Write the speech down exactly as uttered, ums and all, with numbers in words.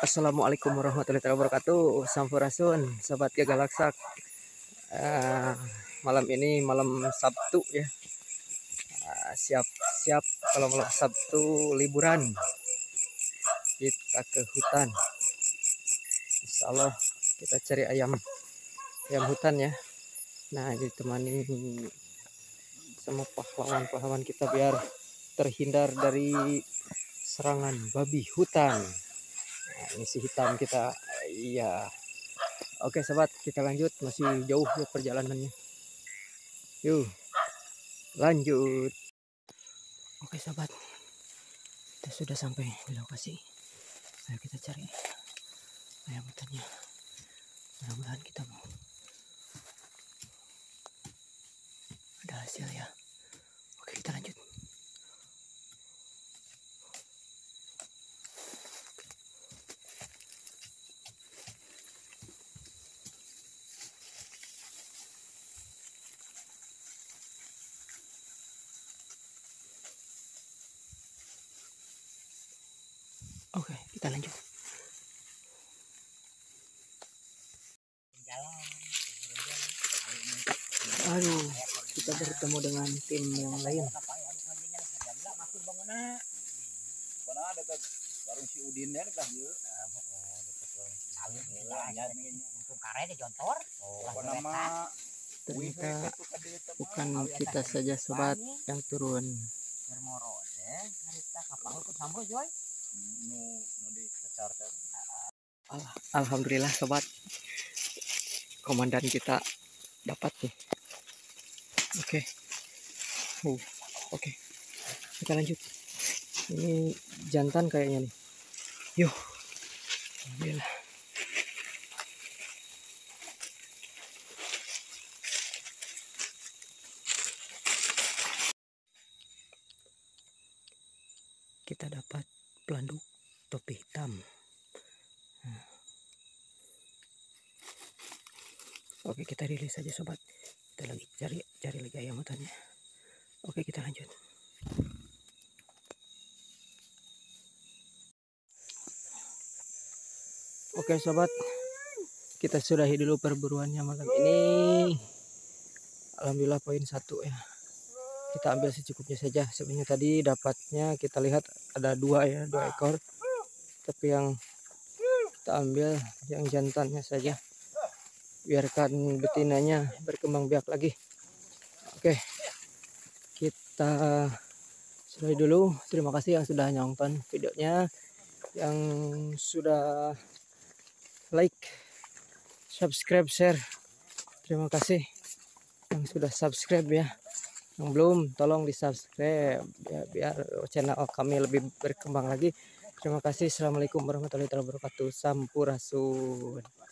Assalamualaikum warahmatullahi wabarakatuh. Sampurasun, sobat Gagalaksak. Eh, malam ini malam Sabtu ya. Eh, Siap-siap kalau malam Sabtu liburan. Kita ke hutan. Insya Allah kita cari ayam ayam hutan ya. Nah, ditemani sama pahlawan-pahlawan kita biar terhindar dari serangan babi hutan. Nah, ini si hitam kita. Iya. Oke sobat, kita lanjut, masih jauh ya perjalanannya. Yuk, lanjut. Oke sobat, kita sudah sampai di lokasi. Ayo kita cari ayam hutannya. Mudah-mudahan kita mau ada hasil ya. Oke, kita lanjut. Oke, kita lanjut. Aduh, kita bertemu dengan tim yang lain. Warung si Udin ya dah yeuh. Oh, nama Ternyata bukan kita saja sobat yang turun. Alhamdulillah sobat, komandan kita dapat nih. Oke, uh, oke, kita lanjut. Ini jantan kayaknya nih. Yuk, alhamdulillah. Kita dapat pelanduk topi hitam. Nah. Oke, kita rilis saja sobat. Kita lagi cari cari lagi ayam hutannya. Oke, kita lanjut. Oke sobat, kita sudahi dulu perburuannya malam ini. Alhamdulillah poin satu ya. Kita ambil secukupnya saja. Sebenarnya tadi dapatnya kita lihat ada dua ya, dua ekor. Tapi yang kita ambil yang jantannya saja. Biarkan betinanya berkembang biak lagi. Oke, kita sudahi dulu. Terima kasih yang sudah nonton videonya, yang sudah like, subscribe, share. Terima kasih yang sudah subscribe ya. Yang belum, tolong di subscribe ya, biar channel kami lebih berkembang lagi. Terima kasih. Assalamualaikum warahmatullahi wabarakatuh. Sampurasun.